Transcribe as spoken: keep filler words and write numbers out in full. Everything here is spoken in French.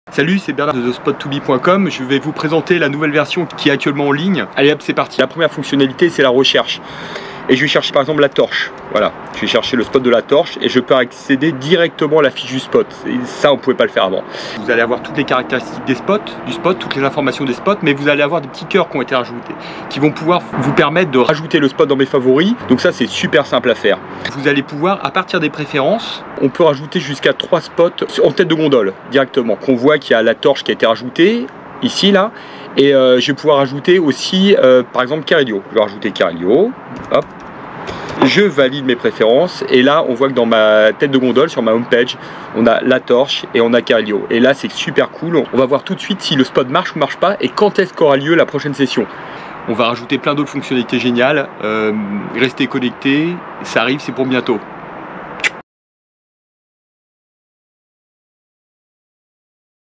Salut, c'est Bernard de the spot to be point com. Je vais vous présenter la nouvelle version qui est actuellement en ligne. Allez hop, c'est parti. La première fonctionnalité, c'est la recherche. Et je vais chercher par exemple la torche. Voilà, je vais chercher le spot de la torche et je peux accéder directement à la fiche du spot. Et ça, on ne pouvait pas le faire avant. Vous allez avoir toutes les caractéristiques des spots, du spot, toutes les informations des spots, mais vous allez avoir des petits cœurs qui ont été rajoutés, qui vont pouvoir vous permettre de rajouter le spot dans mes favoris. Donc ça, c'est super simple à faire. Vous allez pouvoir, à partir des préférences, on peut rajouter jusqu'à trois spots en tête de gondole directement. Qu'on voit qu'il y a la torche qui a été rajoutée ici là, et euh, je vais pouvoir ajouter aussi, euh, par exemple, Carilio. Je vais rajouter Carilio. Hop. Je valide mes préférences et là on voit que dans ma tête de gondole, sur ma home page, on a la torche et on a Carilio. Et là c'est super cool, on va voir tout de suite si le spot marche ou marche pas et quand est-ce qu'aura lieu la prochaine session. On va rajouter plein d'autres fonctionnalités géniales, euh, restez connectés, ça arrive, c'est pour bientôt.